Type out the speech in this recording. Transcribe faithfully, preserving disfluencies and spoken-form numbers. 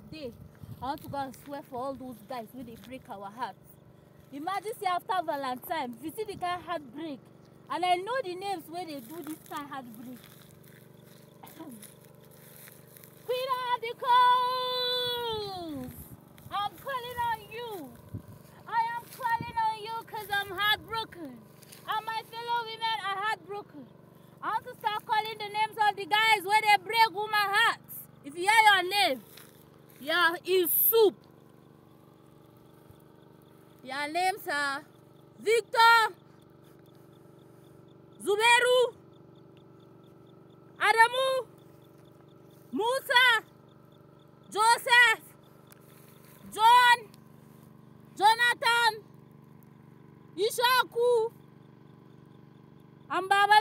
today, I want to go and swear for all those guys when they break our hearts. Imagine say after Valentine, if you see the kind heartbreak, and I know the names where they do this kind heartbreak. Queen of the Coast, I'm calling on you. I am calling on you because I'm heartbroken. And my fellow women are heartbroken. I want to start calling the names of the guys where they break woman hearts. If you hear your name, you're in soup. Your names are Victor, Zuberu, Adamu, Musa, Joseph, John, Jonathan, Ishaku, and Baba